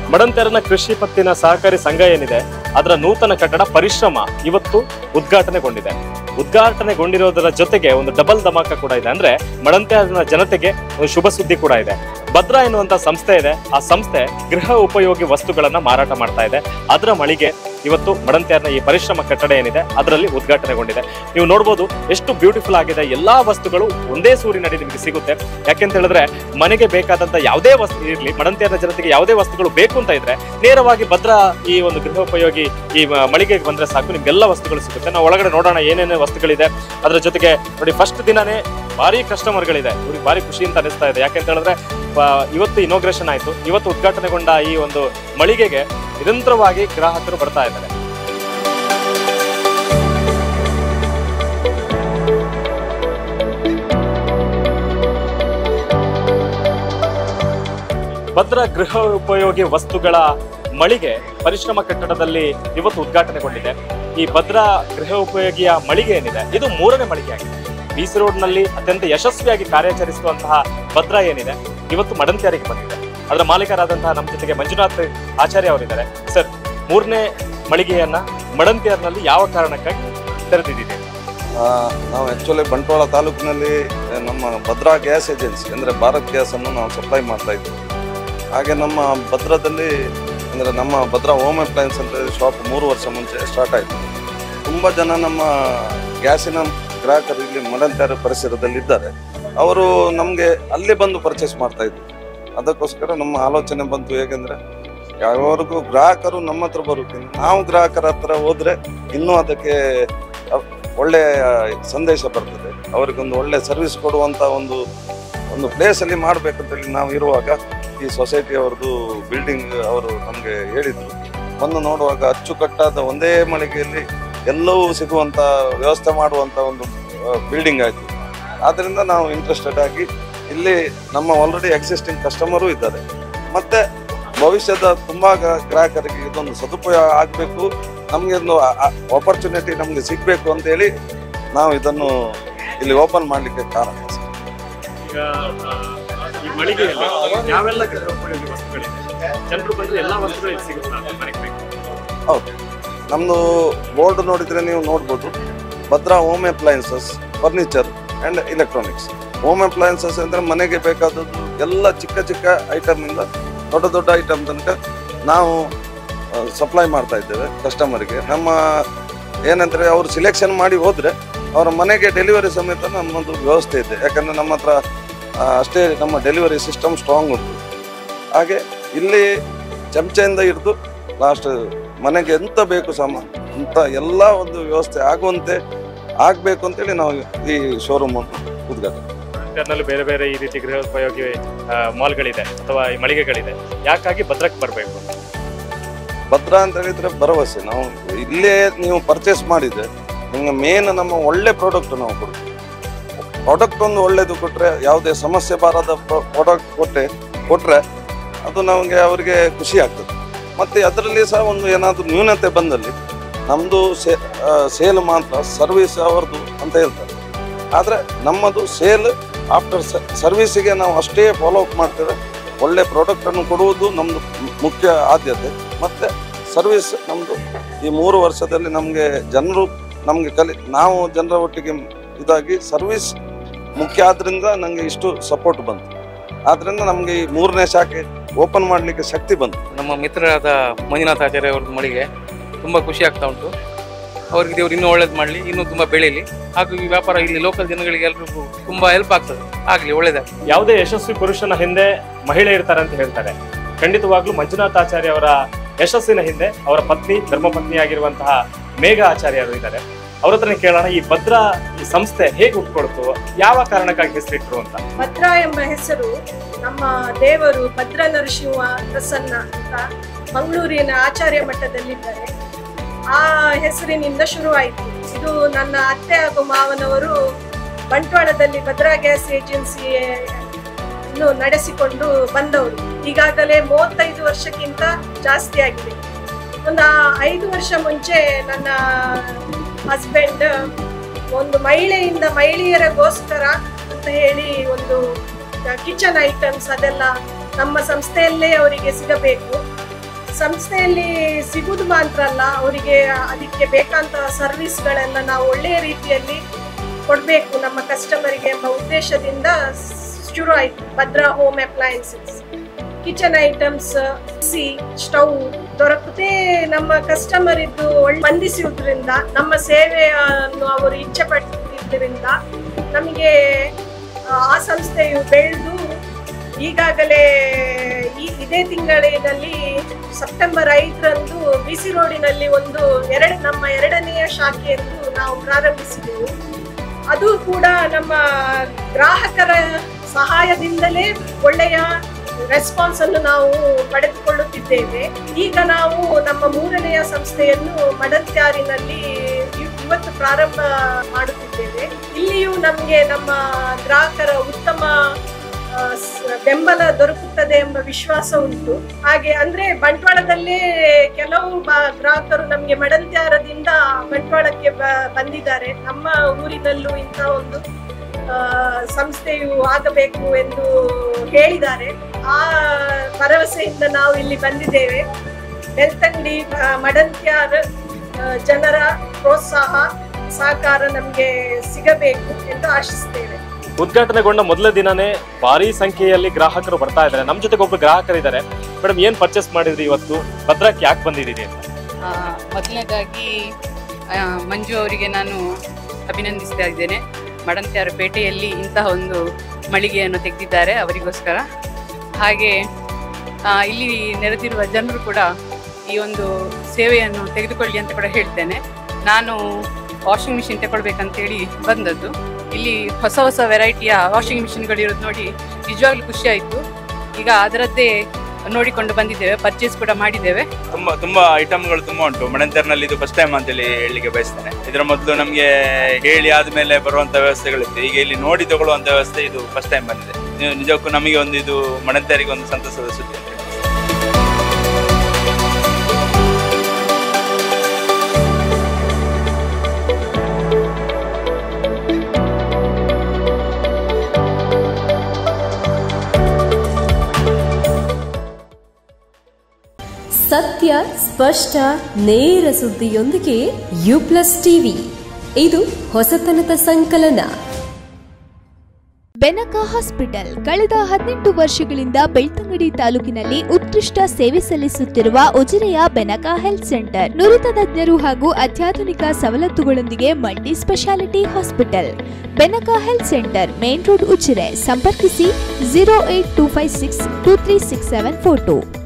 ಮಡಂತ್ಯಾರನ ಕೃಷಿ ಪತ್ತಿನ ಸಹಕಾರಿ ಸಂಘ ಏನಿದೆ ಅದರ ನೂತನ ಕಟ್ಟಡ ಪರಿಶ್ರಮ ಇವತ್ತು ಉದ್ಘಾಟನೆಗೊಂಡಿದೆ. ಉದ್ಘಾಟನೆಗೊಂಡಿರೋದರ ಜೊತೆಗೆ ಒಂದು ಡಬಲ್ ಧಮಾಕ ಕೂಡ ಇದೆ. ಅಂದ್ರೆ ಮಡಂತ್ಯಾರನ ಜನತೆಗೆ ಒಂದು ಶುಭ ಸುದ್ದಿ ಕೂಡ ಇದೆ. ಭದ್ರಾ ಎನ್ನುವಂತ ಸಂಸ್ಥೆ ಇದೆ. ಆ ಸಂಸ್ಥೆ ಗೃಹ ಉಪಯೋಗಿ ವಸ್ತುಗಳನ್ನ ಮಾರಾಟ ಮಾಡ್ತಾ ಇದೆ. ಅದರ ಮಳಿಗೆ ಇವತ್ತು ಮಡಂತ್ಯಾರನ ಈ ಪರಿಶ್ರಮ ಕಟ್ಟಡ ಏನಿದೆ ಅದರಲ್ಲಿ ಉದ್ಘಾಟನೆಗೊಂಡಿದೆ. ನೀವು ನೋಡ್ಬೋದು ಎಷ್ಟು ಬ್ಯೂಟಿಫುಲ್ ಆಗಿದೆ. ಎಲ್ಲಾ ವಸ್ತುಗಳು ಒಂದೇ ಸೂರಿನಡಿ ನಿಮಗೆ ಸಿಗುತ್ತೆ. ಯಾಕೆಂತ ಹೇಳಿದ್ರೆ ಮನೆಗೆ ಬೇಕಾದಂತ ಯಾವುದೇ ವಸ್ತು ಇರಲಿ, ಮಡಂತ್ಯಾರನ ಜನತೆಗೆ ಯಾವುದೇ ವಸ್ತುಗಳು ಬೇಕು ಅಂತ ಇದ್ರೆ ನೇರವಾಗಿ ಭದ್ರಾ ಈ ಒಂದು ಗೃಹೋಪಯೋಗಿ ಈ ಮಳಿಗೆಗೆ ಬಂದ್ರೆ ಸಾಕು, ನಿಮ್ಗೆಲ್ಲ ವಸ್ತುಗಳು ಸಿಗುತ್ತೆ. ನಾವು ಒಳಗಡೆ ನೋಡೋಣ ಏನೇನು ವಸ್ತುಗಳಿದೆ. ಅದರ ಜೊತೆಗೆ ನೋಡಿ, ಫಸ್ಟ್ ದಿನಾನೇ ಭಾರಿ ಕಸ್ಟಮರ್ಗಳಿದೆ. ಇವ್ರಿಗೆ ಭಾರಿ ಖುಷಿ ಅಂತ ಅನಿಸ್ತಾ ಇದೆ. ಯಾಕೆಂತ ಹೇಳಿದ್ರೆ ಇವತ್ತು ಇನಾಗ್ರೇಷನ್ ಆಯ್ತು. ಇವತ್ತು ಉದ್ಘಾಟನೆಗೊಂಡ ಈ ಒಂದು ಮಳಿಗೆಗೆ ನಿರಂತರವಾಗಿ ಗ್ರಾಹಕರು ಬರ್ತಾ ಇದ್ದಾರೆ. ಭದ್ರಾ ಗೃಹ ಉಪಯೋಗಿ ವಸ್ತುಗಳ ಮಳಿಗೆ ಪರಿಶ್ರಮ ಕಟ್ಟಡದಲ್ಲಿ ಇವತ್ತು ಉದ್ಘಾಟನೆಗೊಂಡಿದೆ. ಈ ಭದ್ರಾ ಗೃಹ ಉಪಯೋಗಿಯ ಮಳಿಗೆ ಏನಿದೆ ಇದು 3ನೇ ಮಳಿಗೆ ಆಗಿದೆ. BC ರೋಡ್ ನಲ್ಲಿ ಅತ್ಯಂತ ಯಶಸ್ವಿಯಾಗಿ ಕಾರ್ಯಾಚರಿಸುವಂತಹ ಭದ್ರಾ ಏನಿದೆ ಇವತ್ತು ಮಡಂತ್ಯಾರಿಗೆ ಬಂದಿದೆ. ಅದರ ಮಾಲೀಕರಾದಂತಹ ನಮ್ಮ ಜೊತೆಗೆ ಮಂಜುನಾಥ್ ಆಚಾರ್ಯ ಅವರಿದ್ದಾರೆ. ಸರ್, 3ನೇ ಮಳಿಗೆಯನ್ನ ಮಡಂತ್ಯಾರ್ನಲ್ಲಿ ಯಾವ ಕಾರಣಕ್ಕಾಗಿ ತೆರೆದಿದ್ದೀರಿ? ನಾವು ಆಕ್ಚುಲಿ ಬಂಟ್ವಾಳ ತಾಲೂಕಿನಲ್ಲಿ ನಮ್ಮ ಭದ್ರಾ ಗ್ಯಾಸ್ ಏಜೆನ್ಸಿ ಅಂದರೆ ಭಾರತ್ ಗ್ಯಾಸ್ ಅನ್ನು ನಾವು ಸಪ್ಲೈ ಮಾಡ್ತಾ ಇದ್ದೀವಿ. ಹಾಗೆ ನಮ್ಮ ಭದ್ರಾದಲ್ಲಿ ಅಂದರೆ ನಮ್ಮ ಭದ್ರಾ ಹೋಮ್ ಅಪ್ಲಯನ್ಸ್ ಅಂತ ಶಾಪ್ 3 ವರ್ಷ ಮುಂಚೆ ಸ್ಟಾರ್ಟ್ ಆಯಿತು. ತುಂಬ ಜನ ನಮ್ಮ ಗ್ಯಾಸಿನ ಗ್ರಾಹಕರು ಇಲ್ಲಿ ಮಡಂತ್ಯಾರ ಪರಿಸರದಲ್ಲಿದ್ದಾರೆ. ಅವರು ನಮಗೆ ಅಲ್ಲಿ ಬಂದು ಪರ್ಚೇಸ್ ಮಾಡ್ತಾ ಇದ್ರು. ಅದಕ್ಕೋಸ್ಕರ ನಮ್ಮ ಆಲೋಚನೆ ಬಂತು. ಹೇಗೆಂದರೆ ಯಾವವರೆಗೂ ಗ್ರಾಹಕರು ನಮ್ಮ ಹತ್ರ ಬರೋಕ್ಕಿಂತ ನಾವು ಗ್ರಾಹಕರ ಹತ್ರ ಹೋದರೆ ಇನ್ನೂ ಅದಕ್ಕೆ ಒಳ್ಳೆಯ ಸಂದೇಶ ಬರ್ತದೆ. ಅವರಿಗೊಂದು ಒಳ್ಳೆ ಸರ್ವಿಸ್ ಕೊಡುವಂಥ ಒಂದು ಪ್ಲೇಸಲ್ಲಿ ಮಾಡಬೇಕಂತೇಳಿ ನಾವು ಇರುವಾಗ ಈ ಸೊಸೈಟಿಯವ್ರದ್ದು ಬಿಲ್ಡಿಂಗ್ ಅವರು ನಮಗೆ ಹೇಳಿದರು. ಬಂದು ನೋಡುವಾಗ ಅಚ್ಚುಕಟ್ಟಾದ ಒಂದೇ ಮಳಿಗೆಯಲ್ಲಿ ಎಲ್ಲವೂ ಸಿಗುವಂಥ ವ್ಯವಸ್ಥೆ ಮಾಡುವಂಥ ಒಂದು ಬಿಲ್ಡಿಂಗ್ ಆಯಿತು. ಆದ್ದರಿಂದ ನಾವು ಇಂಟ್ರೆಸ್ಟೆಡ್ ಆಗಿ ಇಲ್ಲಿ ನಮ್ಮ ಆಲ್ರೆಡಿ ಎಕ್ಸಿಸ್ಟಿಂಗ್ ಕಸ್ಟಮರು ಇದ್ದಾರೆ. ಮತ್ತು ಭವಿಷ್ಯದ ತುಂಬ ಗ್ರಾಹಕರಿಗೆ ಇದೊಂದು ಸದುಪಯೋಗ ಆಗಬೇಕು, ನಮಗೆ ಒಂದು ಆಪರ್ಚುನಿಟಿ ನಮಗೆ ಸಿಗಬೇಕು ಅಂತೇಳಿ ನಾವು ಇದನ್ನು ಇಲ್ಲಿ ಓಪನ್ ಮಾಡಲಿಕ್ಕೆ ಕಾರಣ. ಈಗ ಈ ಮಳಿಗೆಯಲ್ಲಿ ಯಾವೆಲ್ಲ ಗೃಹೋಪಯೋಗಿ ವಸ್ತುಗಳಿದೆ? ಜನರು ಬಂದ್ರೆ ಎಲ್ಲ ವಸ್ತುಗಳು ಸಿಗುತ್ತೆ. ಹೌದು, ನಮ್ಮದು ಬೋರ್ಡ್ ನೋಡಿದರೆ ನೀವು ನೋಡ್ಬೋದು. Bhadra home appliances, furniture and electronics. Home appliances ಅಂದರೆ ಮನೆಗೆ ಬೇಕಾದದ್ದು ಎಲ್ಲ ಚಿಕ್ಕ ಚಿಕ್ಕ ಐಟಮಿಂದ ದೊಡ್ಡ ದೊಡ್ಡ ಐಟಮ್ ತನಕ ನಾವು ಸಪ್ಲೈ ಮಾಡ್ತಾ ಇದ್ದೇವೆ ಕಸ್ಟಮರಿಗೆ. ನಮ್ಮ ಏನಂದರೆ ಅವರು ಸಿಲೆಕ್ಷನ್ ಮಾಡಿ ಹೋದರೆ ಅವರ ಮನೆಗೆ ಡೆಲಿವರಿ ಸಮೇತ ನಮ್ಮದು ವ್ಯವಸ್ಥೆ ಇದೆ. ಯಾಕಂದರೆ ನಮ್ಮ ಹತ್ರ ಅಷ್ಟೇ ನಮ್ಮ ಡೆಲಿವರಿ ಸಿಸ್ಟಮ್ ಸ್ಟ್ರಾಂಗ್ ಉಂಟು. ಹಾಗೆ ಇಲ್ಲಿ ಚಮಚೆಯಿಂದ ಹಿಡಿದು ಲಾಸ್ಟ್ ಮನೆಗೆ ಎಂತ ಬೇಕು ಸಾಮಾನು ಅಂತ ಎಲ್ಲ ಒಂದು ವ್ಯವಸ್ಥೆ ಆಗುವಂತೆ ಆಗಬೇಕು ಅಂತೇಳಿ ನಾವು ಈ ಶೋರೂಮ್ ಅನ್ನು ಉದ್ಘಾಟನೆ. ಬೇರೆ ಬೇರೆ ಈ ರೀತಿ ಗೃಹೋಪಯೋಗಿ ಮಾಲ್ಗಳಿದೆ ಅಥವಾ ಈ ಮಳಿಗೆಗಳಿದೆ. ಯಾಕಾಗಿ ಭದ್ರಕ್ಕೆ ಬರಬೇಕು? ಭದ್ರಾ ಅಂತ ಹೇಳಿದ್ರೆ ಭರವಸೆ. ನಾವು ಇಲ್ಲೇ ನೀವು ಪರ್ಚೇಸ್ ಮಾಡಿದ್ರೆ ನಿಮಗೆ ಮೇನ್ ನಮ್ಮ ಒಳ್ಳೆ ಪ್ರಾಡಕ್ಟ್ ನಾವು ಕೊಡ್ತೀವಿ. ಪ್ರಾಡಕ್ಟ್ ಒಂದು ಒಳ್ಳೇದು ಕೊಟ್ಟರೆ, ಯಾವುದೇ ಸಮಸ್ಯೆ ಬಾರದ ಪ್ರಾಡಕ್ಟ್ ಕೊಟ್ಟರೆ ಅದು ನಮಗೆ ಅವರಿಗೆ ಖುಷಿ ಆಗ್ತದೆ. ಮತ್ತು ಅದರಲ್ಲಿ ಸಹ ಒಂದು ಏನಾದರೂ ನ್ಯೂನತೆ ಬಂದಲ್ಲಿ ನಮ್ಮದು ಸೇಲ್ ಮಾತ್ರ, ಸರ್ವಿಸ್ ಅವ್ರದ್ದು ಅಂತ ಹೇಳ್ತಾರೆ. ಆದರೆ ನಮ್ಮದು ಸೇಲ್ ಆಫ್ಟರ್ ಸರ್ವಿಸಿಗೆ ನಾವು ಅಷ್ಟೇ ಫಾಲೋ ಅಪ್ ಮಾಡ್ತೇವೆ. ಒಳ್ಳೆ ಪ್ರಾಡಕ್ಟನ್ನು ಕೊಡುವುದು ನಮ್ಮದು ಮುಖ್ಯ ಆದ್ಯತೆ. ಮತ್ತು ಸರ್ವಿಸ್ ನಮ್ಮದು ಈ 3 ವರ್ಷದಲ್ಲಿ ನಮಗೆ ಜನರು ನಾವು ಜನರ ಒಟ್ಟಿಗೆ ಇದಾಗಿ ಸರ್ವಿಸ್ ಮುಖ್ಯ ಆದ್ದರಿಂದ ನನಗೆ ಇಷ್ಟು ಸಪೋರ್ಟ್ ಬಂತು. ಆದ್ದರಿಂದ ನಮಗೆ ಈ 3ನೇ ಶಾಖೆ ಓಪನ್ ಮಾಡಲಿಕ್ಕೆ ಶಕ್ತಿ ಬಂತು. ನಮ್ಮ ಮಿತ್ರರಾದ ಮಂಜುನಾಥ್ ಆಚಾರ್ಯ ಅವ್ರದ್ದು ಮಳಿಗೆ ತುಂಬ ಖುಷಿ ಆಗ್ತಾ ಉಂಟು. ಅವ್ರಿಗೆ ದೇವರು ಇನ್ನೂ ಒಳ್ಳೇದು ಮಾಡಲಿ, ಇನ್ನೂ ತುಂಬ ಬೆಳೀಲಿ. ಹಾಗೂ ಈ ವ್ಯಾಪಾರ ಇಲ್ಲಿ ಲೋಕಲ್ ಜನಗಳಿಗೆ ಎಲ್ರಿಗೂ ತುಂಬ ಹೆಲ್ಪ್ ಆಗ್ತದೆ. ಆಗಲಿ, ಒಳ್ಳೇದಾಗಲಿ. ಯಾವುದೇ ಯಶಸ್ವಿ ಪುರುಷನ ಹಿಂದೆ ಮಹಿಳೆ ಇರ್ತಾರೆ ಅಂತ ಹೇಳ್ತಾರೆ. ಖಂಡಿತವಾಗ್ಲೂ ಮಂಜುನಾಥ್ ಆಚಾರ್ಯ ಅವರ ಯಶಸ್ಸಿನ ಹಿಂದೆ ಅವರ ಪತ್ನಿ, ಧರ್ಮಪತ್ನಿಯಾಗಿರುವಂತಹ ಮೇಘ ಆಚಾರ್ಯ ಅವರು ಇದ್ದಾರೆ. ಅವ್ರ ಹತ್ರನೇ ಕೇಳೋಣ, ಈ ಭದ್ರಾ ಈ ಸಂಸ್ಥೆ ಹೇಗೆ ಹುಟ್ಕೊಡ್ತು, ಯಾವ ಕಾರಣಕ್ಕಾಗಿ ಹೆಸರಿಟ್ರು ಅಂತ. ಭದ್ರಾ ಎಂಬ ಹೆಸರು ನಮ್ಮ ದೇವರು ಭದ್ರ ನರಸಿಂಹ ಪ್ರಸನ್ನ ಅಂತ ಮಂಗಳೂರಿನ ಆಚಾರ್ಯ ಮಠದಲ್ಲಿದ್ದಾರೆ. ಆ ಹೆಸರಿನಿಂದ ಶುರುವಾಯಿತು. ಇದು ನನ್ನ ಅತ್ತೆ ಹಾಗೂ ಮಾವನವರು ಬಂಟ್ವಾಳದಲ್ಲಿ ಭದ್ರಾ ಗ್ಯಾಸ್ ಏಜೆನ್ಸಿಯನ್ನು ನಡೆಸಿಕೊಂಡು ಬಂದವರು. ಈಗಾಗಲೇ 35 ವರ್ಷಕ್ಕಿಂತ ಜಾಸ್ತಿ ಆಗಿದೆ. ಒಂದು 5 ವರ್ಷ ಮುಂಚೆ ನನ್ನ ಹಸ್ಬೆಂಡ್ ಒಂದು ಮಹಿಳೆಯರಿಗೋಸ್ಕರ ಅಂತ ಹೇಳಿ ಒಂದು ಕಿಚನ್ ಐಟಮ್ಸ್ ಅದೆಲ್ಲ ನಮ್ಮ ಸಂಸ್ಥೆಯಲ್ಲೇ ಅವರಿಗೆ ಸಿಗಬೇಕು, ಸಂಸ್ಥೆಯಲ್ಲಿ ಸಿಗುದು ಮಾತ್ರ ಅಲ್ಲ, ಅವರಿಗೆ ಅದಕ್ಕೆ ಬೇಕಾದಂತ ಸರ್ವಿಸ್ಗಳೆಲ್ಲ ನಾವು ಒಳ್ಳೆಯ ರೀತಿಯಲ್ಲಿ ಕೊಡಬೇಕು ನಮ್ಮ ಕಸ್ಟಮರಿಗೆ ಎಂಬ ಉದ್ದೇಶದಿಂದ ಶುರು ಆಯಿತು Bhadra home appliances. Kitchen items, mixie, stove ದೊರಕುತ್ತೆ ನಮ್ಮ ಕಸ್ಟಮರ್ ಇದ್ದು ಸ್ಪಂದಿಸುವುದರಿಂದ, ನಮ್ಮ ಸೇವೆಯನ್ನು ಅವರು ಇಚ್ಛೆ ಪಟ್ಟಿದ್ದರಿಂದ ನಮಗೆ ಆ ಸಂಸ್ಥೆಯು ಬೆಳೆದು ಈಗಾಗಲೇ ಇದೇ ತಿಂಗಳಿನಲ್ಲಿ ಸೆಪ್ಟೆಂಬರ್ 5ರಂದು ಬಿಸಿ ರೋಡಿನಲ್ಲಿ ನಮ್ಮ 2ನೆಯ ಶಾಖೆಯನ್ನು ನಾವು ಪ್ರಾರಂಭಿಸಿದೆವು. ಅದು ಕೂಡ ನಮ್ಮ ಗ್ರಾಹಕರ ಸಹಾಯದಿಂದಲೇ ಒಳ್ಳೆಯ ರೆಸ್ಪಾನ್ಸ್ ಅನ್ನು ನಾವು ಪಡೆದುಕೊಳ್ಳುತ್ತಿದ್ದೇವೆ. ಈಗ ನಾವು ನಮ್ಮ 3ನೆಯ ಸಂಸ್ಥೆಯನ್ನು ಮಡಂತ್ಯಾರಿನಲ್ಲಿ ಇವತ್ತು ಪ್ರಾರಂಭ ಮಾಡುತ್ತಿದ್ದೇವೆ. ಇಲ್ಲಿಯೂ ನಮಗೆ ನಮ್ಮ ಗ್ರಾಹಕರ ಉತ್ತಮ ಬೆಂಬಲ ದೊರಕುತ್ತದೆ ಎಂಬ ವಿಶ್ವಾಸ ಉಂಟು. ಹಾಗೆ ಅಂದ್ರೆ ಬಂಟ್ವಾಳದಲ್ಲೇ ಕೆಲವು ಗ್ರಾಹಕರು ನಮಗೆ ಮಡಂತ್ಯಾರದಿಂದ ಬಂಟ್ವಾಳಕ್ಕೆ ಬಂದಿದ್ದಾರೆ. ನಮ್ಮ ಊರಿನಲ್ಲೂ ಇಂಥ ಒಂದು ಸಂಸ್ಥೆಯು ಆಗಬೇಕು ಎಂದು ಹೇಳಿದ್ದಾರೆ. ಆ ಭರವಸೆಯಿಂದ ನಾವು ಇಲ್ಲಿ ಬಂದಿದ್ದೇವೆ. ಬೆಳ್ತಂಗಡಿ ಮಡಂತ್ಯಾರ ಜನರ ಪ್ರೋತ್ಸಾಹ ಸಹಕಾರ ನಮಗೆ ಸಿಗಬೇಕು ಎಂದು ಆಶಿಸ್ತೇವೆ. ಉದ್ಘಾಟನೆಗೊಂಡ ಮೊದಲ ದಿನನೇ ಭಾರಿ ಸಂಖ್ಯೆಯಲ್ಲಿ ಗ್ರಾಹಕರು ಬರ್ತಾ ಇದ್ದಾರೆ. ನಮ್ಮ ಜೊತೆಗೆ ಒಬ್ರು ಗ್ರಾಹಕರಿದ್ದಾರೆ. ಮೇಡಮ್, ಏನ್ ಪರ್ಚೇಸ್ ಮಾಡಿದ್ರಿ ಇವತ್ತು? ಭದ್ರಾಕ್ಕೆ ಯಾಕೆ ಬಂದಿದ್ದೀರಿ ಅಂತ? ಮೊದಲನೇದಾಗಿ ಮಂಜು ಅವರಿಗೆ ನಾನು ಅಭಿನಂದಿಸ್ತಾ ಇದ್ದೇನೆ. ಮಡಂತ್ಯಾರ ಪೇಟೆಯಲ್ಲಿ ಇಂತಹ ಒಂದು ಮಳಿಗೆಯನ್ನು ತೆಗೆದಿದ್ದಾರೆ, ಅವರಿಗೋಸ್ಕರ. ಹಾಗೆ ಇಲ್ಲಿ ನೆರೆದಿರುವ ಜನರು ಕೂಡ ಈ ಒಂದು ಸೇವೆಯನ್ನು ತೆಗೆದುಕೊಳ್ಳಿ ಅಂತ ಕೂಡ ಹೇಳ್ತೇನೆ. ನಾನು ವಾಷಿಂಗ್ ಮಿಷಿನ್ ತಗೊಳ್ಬೇಕಂತೇಳಿ ಬಂದದ್ದು. ಇಲ್ಲಿ ಹೊಸ ಹೊಸ ವೆರೈಟಿಯ ವಾಷಿಂಗ್ ಮಿಷಿನ್ಗಳಿರೋದು ನೋಡಿ ನಿಜವಾಗ್ಲೂ ಖುಷಿ ಆಯಿತು. ಈಗ ಅದರದ್ದೇ ನೋಡಿಕೊಂಡು ಬಂದಿದ್ದೇವೆ, ಪರ್ಚೇಸ್ ಕೂಡ ಮಾಡಿದ್ದೇವೆ. ತುಂಬಾ ಐಟಮ್ಗಳು ತುಂಬಾ ಉಂಟು. ಮಡಂತ್ಯಾರ್ನಲ್ಲಿ ಇದು ಫಸ್ಟ್ ಟೈಮ್ ಅಂತೇಳಿ ಹೇಳಲಿಕ್ಕೆ ಬಯಸ್ತೇನೆ. ಇದರ ಮೊದಲು ನಮಗೆ ಹೇಳಿ ಆದ್ಮೇಲೆ ಬರುವಂತ ವ್ಯವಸ್ಥೆಗಳಿತ್ತು. ಈಗ ಇಲ್ಲಿ ನೋಡಿ ತಗೊಳ್ಳುವಂತ ವ್ಯವಸ್ಥೆ ಇದು ಫಸ್ಟ್ ಟೈಮ್ ಬಂದಿದೆ. ನಿಜಕ್ಕೂ ನಮಗೆ ಒಂದು ಇದು ಮಡಂತ್ಯಾರಿಗೆ ಒಂದು ಸಂತಸದ ಸುದ್ದಿ. ಸತ್ಯ, ಸ್ಪಷ್ಟ, ನೇರ ಸುದ್ದಿಯೊಂದಿಗೆ U+ TV. ಇದು ಹೊಸತನದ ಸಂಕಲನ. ಬೆನಕ ಹಾಸ್ಪಿಟಲ್ ಕಳೆದ 18 ವರ್ಷಗಳಿಂದ ಬೆಳ್ತಂಗಡಿ ತಾಲೂಕಿನಲ್ಲಿ ಉತ್ಕೃಷ್ಟ ಸೇವೆ ಸಲ್ಲಿಸುತ್ತಿರುವ ಉಜಿರೆಯ ಬೆನಕ ಹೆಲ್ತ್ ಸೆಂಟರ್. ನುರಿತ ತಜ್ಞರು ಹಾಗೂ ಅತ್ಯಾಧುನಿಕ ಸವಲತ್ತುಗಳೊಂದಿಗೆ multi speciality hospital. Benaka health centre, main road, Ujire. ಸಂಪರ್ಕಿಸಿ 08256236742.